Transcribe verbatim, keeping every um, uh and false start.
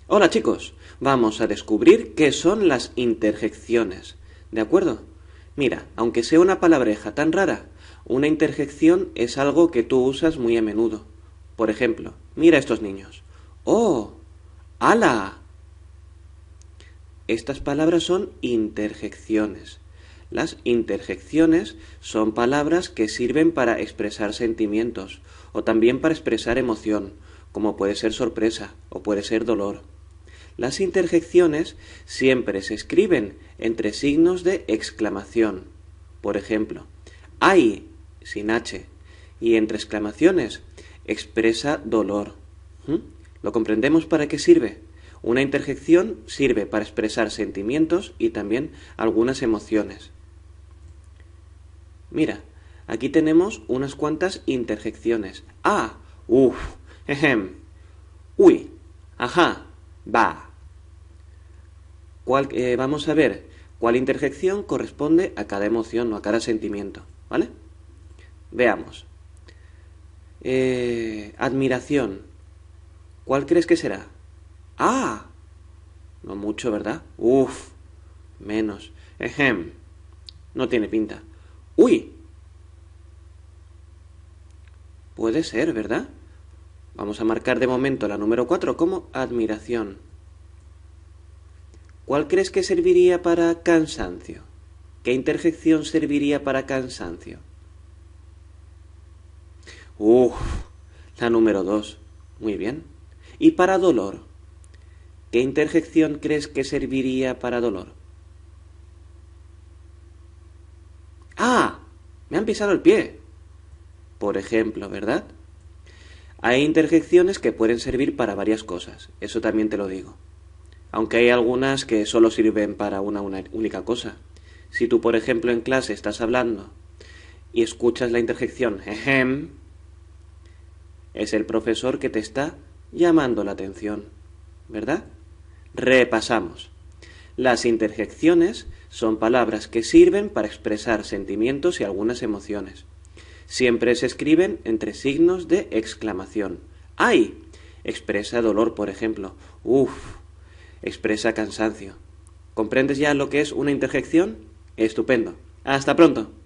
Hola chicos, vamos a descubrir qué son las interjecciones, ¿de acuerdo? Mira, aunque sea una palabreja tan rara, una interjección es algo que tú usas muy a menudo. Por ejemplo, mira a estos niños. ¡Oh! ¡Hala! Estas palabras son interjecciones. Las interjecciones son palabras que sirven para expresar sentimientos o también para expresar emoción, como puede ser sorpresa o puede ser dolor. Las interjecciones siempre se escriben entre signos de exclamación. Por ejemplo, ¡ay! Sin H. Y entre exclamaciones expresa dolor. ¿Mm? ¿Lo comprendemos para qué sirve? Una interjección sirve para expresar sentimientos y también algunas emociones. Mira, aquí tenemos unas cuantas interjecciones. Ah, uff, ejem, uy, ajá, va. ¿Cuál, eh, vamos a ver cuál interjección corresponde a cada emoción o a cada sentimiento, ¿vale? Veamos. Eh, admiración. ¿Cuál crees que será? Ah, no mucho, ¿verdad? Uf, menos. Ejem, no tiene pinta. Uy, puede ser, ¿verdad? Vamos a marcar de momento la número cuatro como admiración. ¿Cuál crees que serviría para cansancio? ¿Qué interjección serviría para cansancio? Uf, la número dos. Muy bien. ¿Y para dolor? ¿Qué interjección crees que serviría para dolor? ¡Ah! Me han pisado el pie. Por ejemplo, ¿verdad? Hay interjecciones que pueden servir para varias cosas, eso también te lo digo. Aunque hay algunas que solo sirven para una, una única cosa. Si tú, por ejemplo, en clase estás hablando y escuchas la interjección ejem, es el profesor que te está llamando la atención, ¿verdad? Repasamos. Las interjecciones son palabras que sirven para expresar sentimientos y algunas emociones. Siempre se escriben entre signos de exclamación. ¡Ay! Expresa dolor, por ejemplo. ¡Uf! Expresa cansancio. ¿Comprendes ya lo que es una interjección? Estupendo. Hasta pronto.